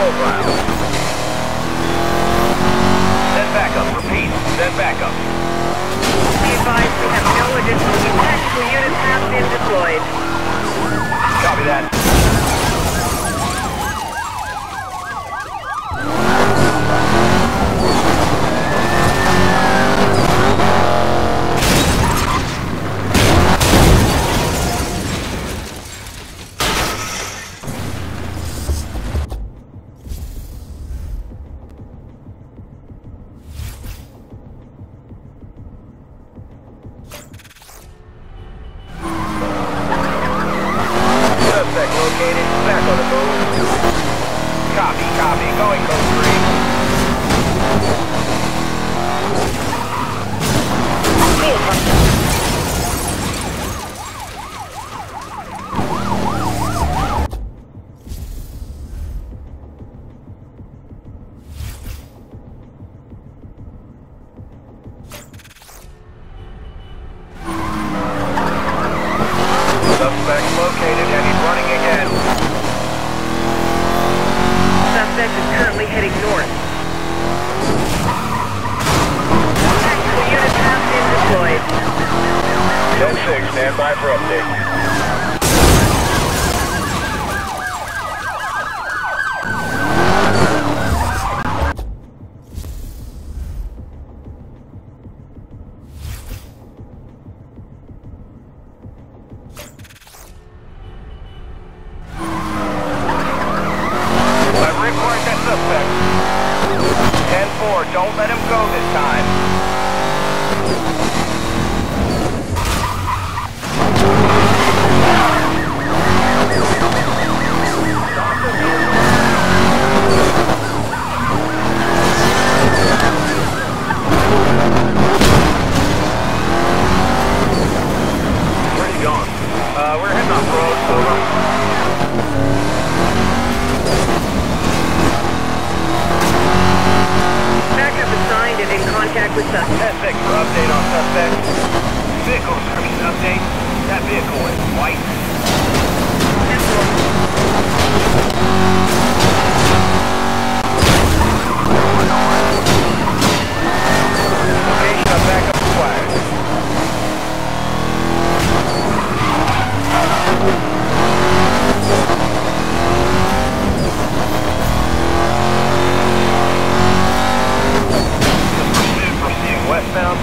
profile. Send backup. Repeat. Send backup. Be advised we have no additional tactical units have been deployed. Copy that. Suspect located. Back on the move. Copy, copy. Going code 3. Suspect located and he's running again. Suspect is currently heading north. Tactical units have been deployed. 10-6, stand by for update. I've reported that suspect. 10-4, don't let him go this time. Where you going? We're heading off road, over. Backup assigned and in contact with suspect. 10-6 for update on suspect. Vehicle description update. That vehicle is white. 10-4. Location of backup required. Proceeding westbound.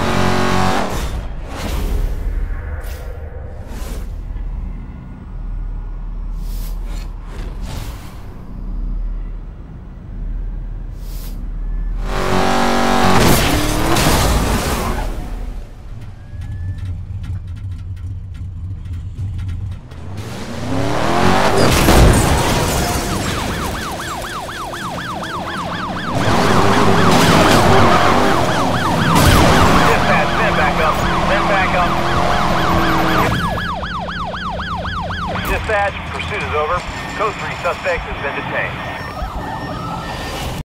Dispatch, pursuit is over. Code 3 suspect has been detained.